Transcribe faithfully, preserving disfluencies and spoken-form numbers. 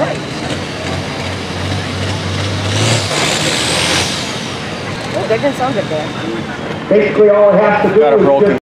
great. Oh, that didn't sound good there. Basically, all it has to do Got a is broken just